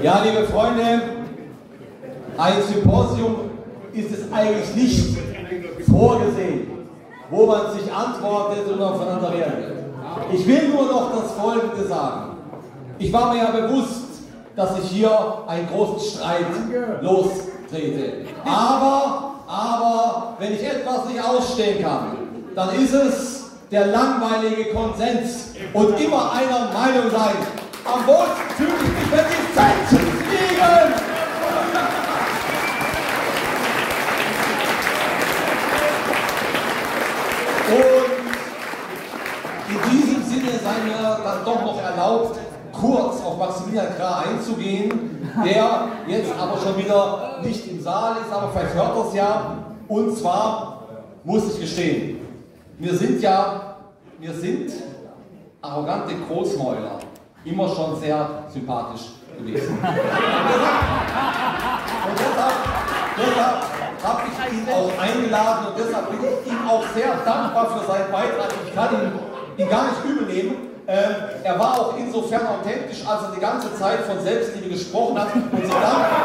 Ja, liebe Freunde, ein Symposium ist es eigentlich nicht vorgesehen, wo man sich antwortet und aufeinander reagiert. Ich will nur noch das Folgende sagen. Ich war mir ja bewusst, dass ich hier einen großen Streit lostrete. Aber, wenn ich etwas nicht ausstehen kann, dann ist es der langweilige Konsens und immer einer Meinung sein. Am wohlsten fühle ich mich, wenn die Fenster fliegen! Und in diesem Sinne sei mir dann doch noch erlaubt, kurz auf Maximilian Krah einzugehen, der jetzt aber schon wieder nicht im Saal ist, aber vielleicht hört er es ja. Und zwar muss ich gestehen, mir sind arrogante Großmäuler immer schon sehr sympathisch gewesen. Und deshalb habe ich ihn auch eingeladen und deshalb bin ich ihm auch sehr dankbar für seinen Beitrag. Ich kann ihn gar nicht übel nehmen. Er war auch insofern authentisch, als er die ganze Zeit von Selbstliebe gesprochen hat und sich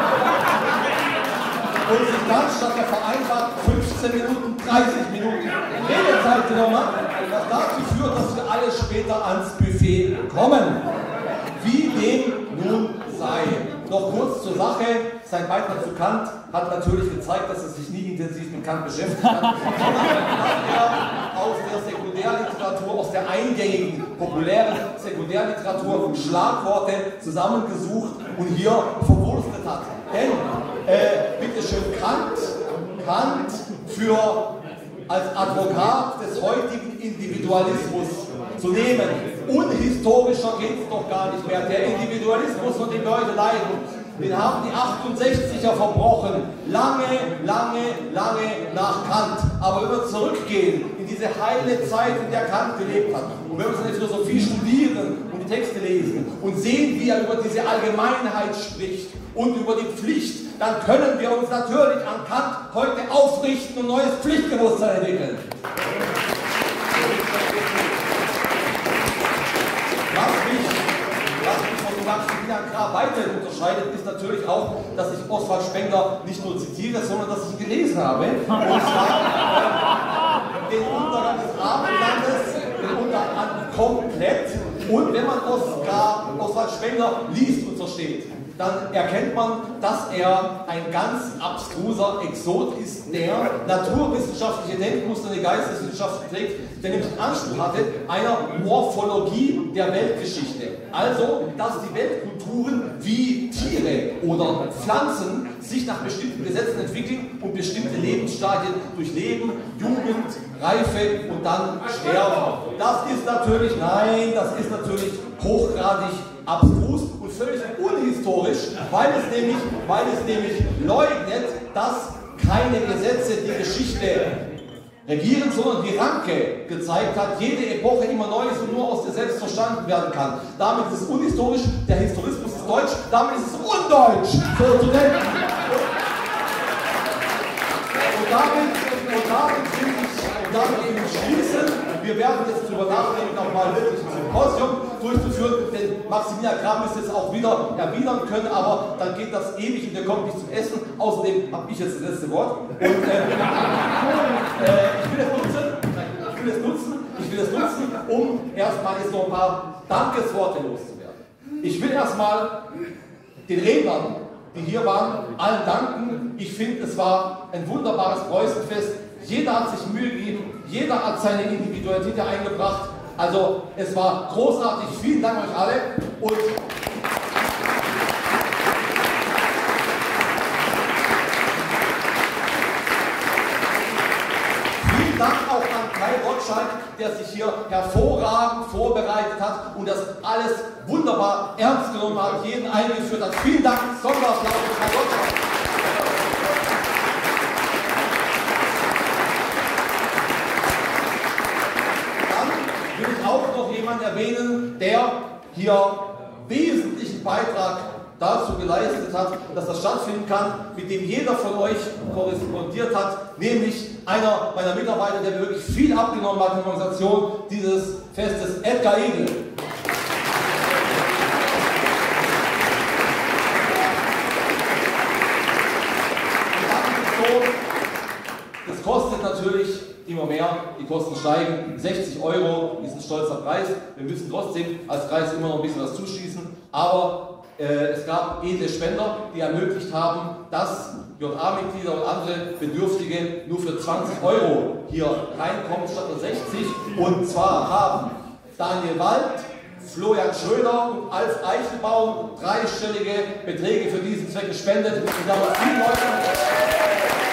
dann statt der vereinbarten 15 Minuten 30 Minuten Redezeit genommen hat, was dazu führt, dass wir alle später ans Buffet kommen. Wie dem nun sei. Noch kurz zur Sache. Sein Beitrag zu Kant hat natürlich gezeigt, dass er sich nie intensiv mit Kant beschäftigt hat, sondern er aus der Sekundärliteratur, aus der eingängigen, populären Sekundärliteratur Schlagworte zusammengesucht und hier verwurstet hat. Denn, bitteschön, Kant als Advokat des heutigen Individualismus zu nehmen. Unhistorischer geht es doch gar nicht mehr. Der Individualismus und die Leute leiden. Den haben die 68er verbrochen. Lange nach Kant. Aber wenn wir zurückgehen in diese heile Zeit, in der Kant gelebt hat, und wenn wir seine Philosophie studieren und die Texte lesen und sehen, wie er über diese Allgemeinheit spricht und über die Pflicht, dann können wir uns natürlich an Kant heute aufrichten und neues Pflichtbewusstsein entwickeln. Was mich von Maximilian Krah weiterhin unterscheidet, ist natürlich auch, dass ich Oswald Spengler nicht nur zitiere, sondern dass ich ihn gelesen habe. Und zwar den Untergang des Abendlandes, den Untergang komplett. Und wenn man Oswald Spengler liest und versteht, dann erkennt man, dass er ein ganz abstruser Exot ist, der naturwissenschaftliche Denkmuster in die Geisteswissenschaften trägt, der nämlich den Anspruch hatte einer Morphologie der Weltgeschichte. Also, dass die Weltkulturen wie Tiere oder Pflanzen sich nach bestimmten Gesetzen entwickeln und bestimmte Lebensstadien durchleben, Jugend, Reife und dann sterben. Das ist natürlich hochgradig abstrus und völlig unhistorisch, weil es nämlich leugnet, dass keine Gesetze die Geschichte regieren, sondern wie Ranke gezeigt hat, jede Epoche immer neu ist und nur aus dir selbst verstanden werden kann. Damit ist es unhistorisch, der Historismus ist deutsch, damit ist es undeutsch, so zu denken. Und damit will ich schließen. Wir werden jetzt darüber nachdenken, nochmal wirklich ein Symposium durchzuführen, denn Maximilian Krah müsste es auch wieder erwidern können, aber dann geht das ewig und der kommt nicht zum Essen. Außerdem habe ich jetzt das letzte Wort. Und ich will es nutzen, um erstmal jetzt noch ein paar Dankesworte loszuwerden. Ich will erstmal den Rednern, die hier waren, allen danken. Ich finde, es war ein wunderbares Preußenfest. Jeder hat sich Mühe gegeben, jeder hat seine Individualität eingebracht. Also es war großartig. Vielen Dank euch alle. Und vielen Dank auch an Kai Gottschalk, der sich hier hervorragend vorbereitet hat und das alles wunderbar ernst genommen hat, jeden eingeführt hat. Vielen Dank, Sonderapplaus für Kai Gottschalk. Auch noch jemand erwähnen, der hier wesentlichen Beitrag dazu geleistet hat, dass das stattfinden kann, mit dem jeder von euch korrespondiert hat, nämlich einer meiner Mitarbeiter, der wirklich viel abgenommen hat in der Organisation dieses Festes, Edgar Egel. natürlich immer mehr, die Kosten steigen. 60 € ist ein stolzer Preis. Wir müssen trotzdem als Kreis immer noch ein bisschen was zuschießen, aber es gab edle Spender, die ermöglicht haben, dass JA-Mitglieder und andere Bedürftige nur für 20 € hier reinkommen statt nur 60. Und zwar haben Daniel Wald, Florian Schröder und Alf Eichenbaum dreistellige Beträge für diesen Zweck gespendet. Und da haben viele Leute